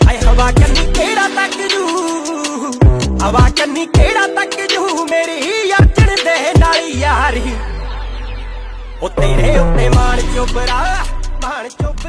ਆਏ ਹਵਾ ਕੰਨੀ ਕਿਹੜਾ ਤੱਕ ਜੂ, ਹਵਾ ਕੰਨੀ ਕਿਹੜਾ ਤੱਕ ਜੂ ਮੇਰੀ ਅਰਜਣ ਦੇ ਨਾਲ ਯਾਰੀ। ਉਹ ਤੇਰੇ ਉੱਤੇ ਮਾਣ ਚੋਬਰਾ, ਮਾਣ ਚੋਬਰਾ।